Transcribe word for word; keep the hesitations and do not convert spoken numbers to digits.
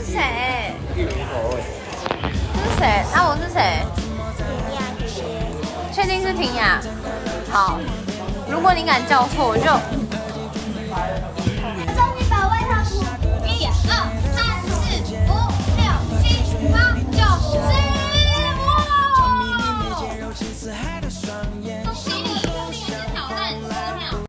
谁？ 玉米口味。 这是谁？啊，我是谁？ 婷雅姐姐。 确定是婷雅？好，如果你敢叫错，我就。